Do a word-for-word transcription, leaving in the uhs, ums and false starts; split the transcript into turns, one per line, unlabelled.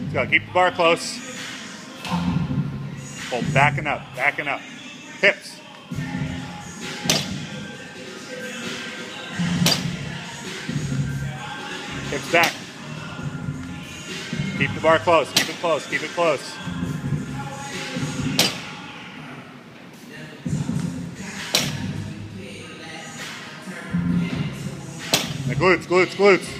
Let's go. Keep the bar close. Pull backing up, backing up. Hips. Hips back. Keep the bar close, keep it close, keep it close. Now glutes, glutes, glutes.